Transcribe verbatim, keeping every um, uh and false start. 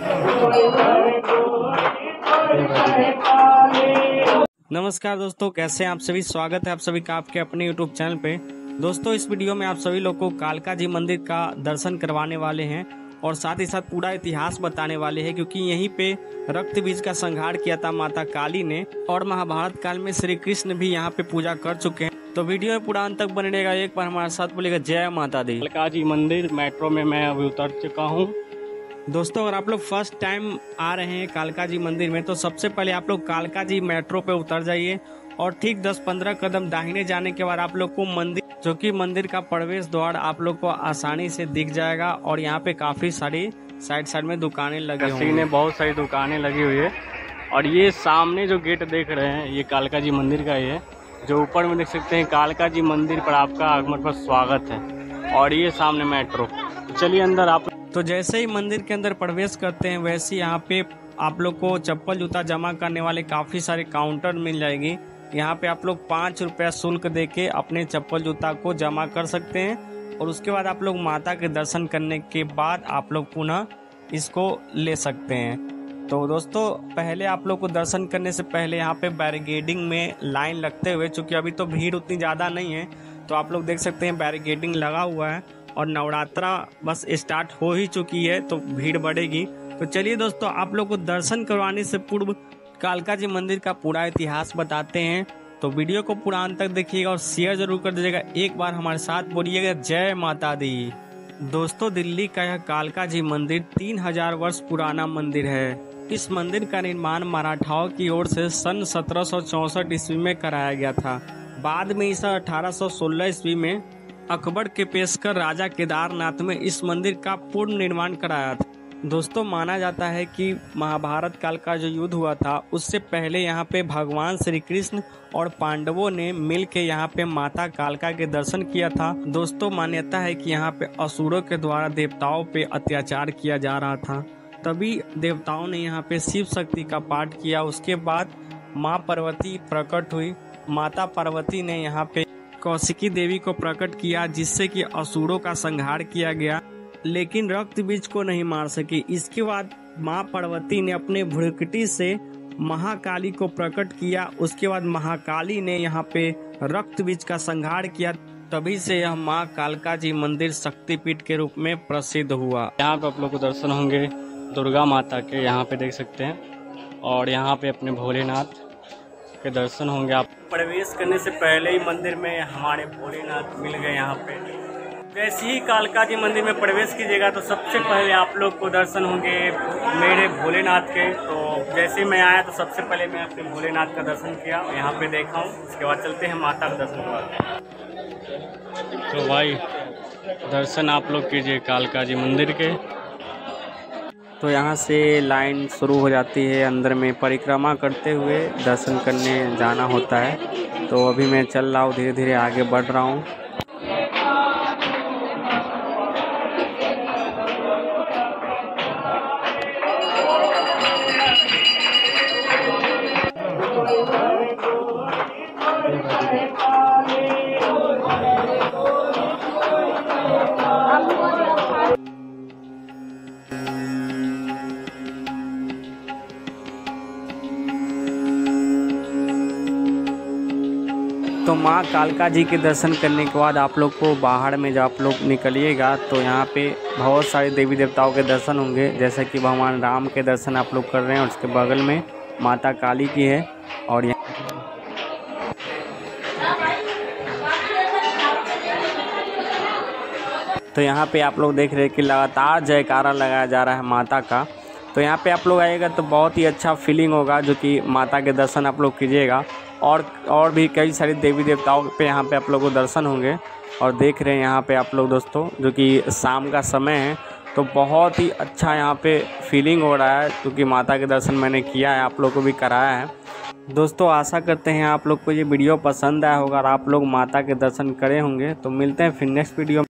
नमस्कार दोस्तों, कैसे हैं आप सभी। स्वागत है आप सभी का आपके अपने यूट्यूब चैनल पे। दोस्तों, इस वीडियो में आप सभी लोग को कालका जी मंदिर का दर्शन करवाने वाले हैं और साथ ही साथ पूरा इतिहास बताने वाले हैं, क्योंकि यहीं पे रक्त बीज का संहार किया था माता काली ने और महाभारत काल में श्री कृष्ण भी यहाँ पे पूजा कर चुके हैं। तो वीडियो में पूरा अंत तक बने रहेगा। एक बार हमारे साथ बोलेगा जय माता दी। कालका जी मंदिर मेट्रो में मैं अभी उतर चुका हूँ। दोस्तों, अगर आप लोग फर्स्ट टाइम आ रहे हैं कालका जी मंदिर में, तो सबसे पहले आप लोग कालका जी मेट्रो पे उतर जाइए और ठीक दस पंद्रह कदम दाहिने जाने के बाद आप लोग को मंदिर, जो कि मंदिर का प्रवेश द्वार आप लोग को आसानी से दिख जाएगा। और यहाँ पे काफी सारी साइड साइड में दुकानें लगी हुई हैं, बहुत सारी दुकानें लगी हुई है। और ये सामने जो गेट देख रहे हैं, ये कालका जी मंदिर का ही है। जो ऊपर में देख सकते हैं, कालका जी मंदिर पर आपका आगमन पर स्वागत है। और ये सामने मेट्रो। चलिए अंदर। आप तो जैसे ही मंदिर के अंदर प्रवेश करते हैं, वैसे यहाँ पे आप लोग को चप्पल जूता जमा करने वाले काफी सारे काउंटर मिल जाएगी। यहाँ पे आप लोग पाँच रुपया शुल्क दे के अपने चप्पल जूता को जमा कर सकते हैं और उसके बाद आप लोग माता के दर्शन करने के बाद आप लोग पुनः इसको ले सकते हैं। तो दोस्तों, पहले आप लोग को दर्शन करने से पहले यहाँ पे बैरिकेडिंग में लाइन लगते हुए, चूँकि अभी तो भीड़ उतनी ज़्यादा नहीं है, तो आप लोग देख सकते हैं बैरिकेडिंग लगा हुआ है और नवरात्रा बस स्टार्ट हो ही चुकी है, तो भीड़ बढ़ेगी। तो चलिए दोस्तों, आप लोग को दर्शन करवाने से पूर्व कालका जी मंदिर का पूरा इतिहास बताते हैं। तो वीडियो को पूरा अंत तक देखिएगा और शेयर जरूर कर दीजिएगा। एक बार हमारे साथ बोलिएगा जय माता दी। दोस्तों, दिल्ली का यह कालका जी मंदिर तीन हजार वर्ष पुराना मंदिर है। इस मंदिर का निर्माण मराठाओं की ओर से सन सत्रह सौ चौसठ ईस्वी में कराया गया था। बाद में इस अठारह सौ सोलह ईस्वी में अकबर के पेशकर राजा केदारनाथ में इस मंदिर का पूर्ण निर्माण कराया था। दोस्तों, माना जाता है कि महाभारत काल का जो युद्ध हुआ था, उससे पहले यहाँ पे भगवान श्री कृष्ण और पांडवों ने मिल के यहाँ पे माता कालका के दर्शन किया था। दोस्तों, मान्यता है कि यहाँ पे असुरों के द्वारा देवताओं पे अत्याचार किया जा रहा था, तभी देवताओं ने यहाँ पे शिव शक्ति का पाठ किया। उसके बाद माँ पार्वती प्रकट हुई। माता पार्वती ने यहाँ पे कौशिकी देवी को प्रकट किया, जिससे कि असुरों का संहार किया गया, लेकिन रक्त बीज को नहीं मार सकी। इसके बाद माँ पार्वती ने अपने भ्रुकुटी से महाकाली को प्रकट किया। उसके बाद महाकाली ने यहाँ पे रक्त बीज का संहार किया, तभी से यह माँ कालका जी मंदिर शक्तिपीठ के रूप में प्रसिद्ध हुआ। यहाँ पे आप लोग को दर्शन होंगे दुर्गा माता के, यहाँ पे देख सकते हैं। और यहाँ पे अपने भोलेनाथ के दर्शन होंगे। आप प्रवेश करने से पहले ही मंदिर में हमारे भोलेनाथ मिल गए। यहाँ पे जैसे ही कालका जी मंदिर में प्रवेश कीजिएगा तो सबसे पहले आप लोग को दर्शन होंगे मेरे भोलेनाथ के। तो जैसे ही मैं आया तो सबसे पहले मैं अपने भोलेनाथ का दर्शन किया, यहाँ पे देखा हूँ। उसके बाद चलते हैं माता का दर्शन करवाते। तो भाई दर्शन आप लोग कीजिए कालका जी मंदिर के। तो यहाँ से लाइन शुरू हो जाती है, अंदर में परिक्रमा करते हुए दर्शन करने जाना होता है। तो अभी मैं चल रहा हूँ, धीरे धीरे आगे बढ़ रहा हूँ। तो माँ कालका जी के दर्शन करने के बाद आप लोग को बाहर में जब आप लोग निकलिएगा तो यहाँ पे बहुत सारे देवी देवताओं के दर्शन होंगे, जैसे कि भगवान राम के दर्शन आप लोग कर रहे हैं और उसके बगल में माता काली की है। और यहाँ तो यहाँ पे आप लोग देख रहे हैं कि लगातार जयकारा लगाया जा रहा है माता का। तो यहाँ पे आप लोग आइएगा तो बहुत ही अच्छा फीलिंग होगा, जो कि माता के दर्शन आप लोग कीजिएगा। और और भी कई सारे देवी देवताओं पे यहाँ पे आप लोगों को दर्शन होंगे। और देख रहे हैं यहाँ पे आप लोग दोस्तों, जो कि शाम का समय है, तो बहुत ही अच्छा यहाँ पे फीलिंग हो रहा है, क्योंकि माता के दर्शन मैंने किया है, आप लोग को भी कराया है। दोस्तों, आशा करते हैं आप लोग को ये वीडियो पसंद आया होगा और आप लोग माता के दर्शन करे होंगे। तो मिलते हैं फिर नेक्स्ट वीडियो।